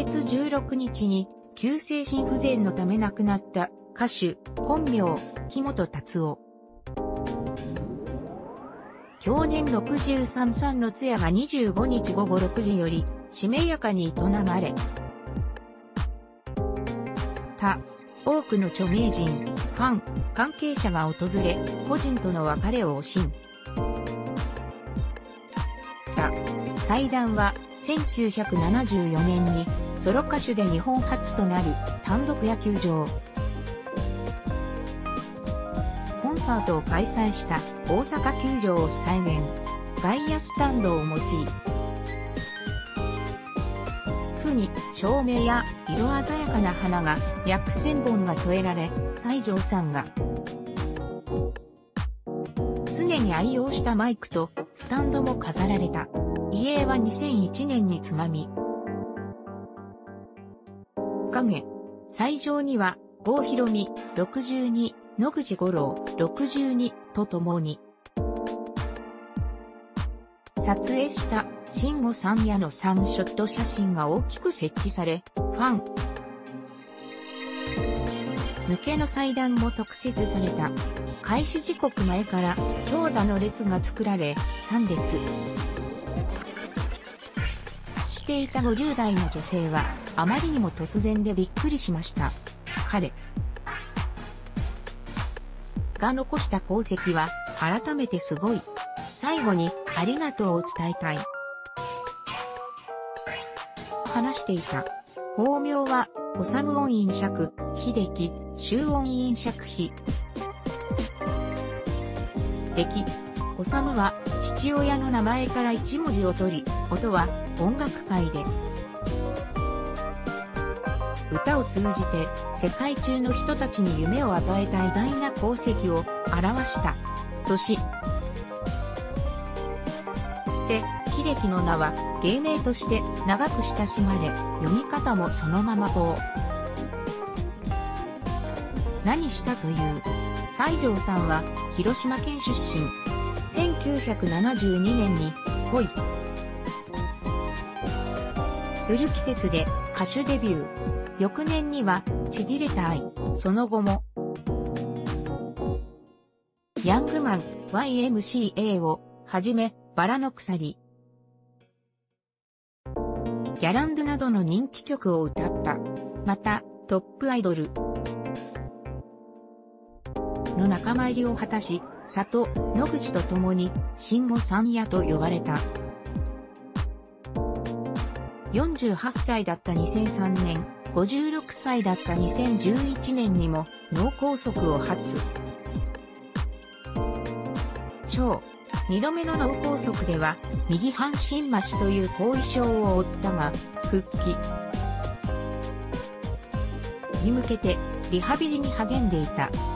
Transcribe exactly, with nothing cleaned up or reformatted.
月じゅうろくにちに急性心不全のため亡くなった歌手、本名、木本達夫。享年ろくじゅうさんさいの通夜がにじゅうごにちごごろくじより、しめやかに営まれた。多くの著名人、ファン、関係者が訪れ、故人との別れを惜しんだ。祭壇は、せんきゅうひゃくななじゅうよねんに、ソロ歌手で日本初となる単独野球場。コンサートを開催した大阪球場を再現。外野スタンドを用い、府に照明や色鮮やかな花が約せんぼんが添えられ、西城さんが常に愛用したマイクとスタンドも飾られた。遺影はにせんいちねんにつまみ。影。斎場には、郷ひろみ、ろくじゅうに、野口五郎、ろくじゅうに、と共に。撮影した、慎吾さんやのサンショット写真が大きく設置され、ファン。抜けの祭壇も特設された。開始時刻前から、長蛇の列が作られ、さんれつ。していたごじゅうだいの女性は、あまりにも突然でびっくりしました。彼が残した功績は、改めてすごい。最後に、ありがとうを伝えたい。話していた。法名は、おさむ音韻釈、秀樹、周音韻釈碑。歴。おさむは、父親の名前から一文字を取り、音は、音楽界で。歌を通じて、世界中の人たちに夢を与えた偉大な功績を表した。そして、秀樹の名は芸名として長く親しまれ、読み方もそのままこう。何したという。西城さんは広島県出身。せんきゅうひゃくななじゅうにねんに恋する季節で歌手デビュー。翌年にはちぎれた愛。その後もヤングマン ワイエムシーエー をはじめバラの鎖、ギャランドゥなどの人気曲を歌った。またトップアイドルの仲間入りを果たし、里、野口と共に慎吾さんやと呼ばれた。よんじゅうはっさいだったにせんさんねん、ごじゅうろくさいだったにせんじゅういちねんにも脳梗塞を発症。二度目の脳梗塞では右半身麻痺という後遺症を負ったが、復帰に向けてリハビリに励んでいた。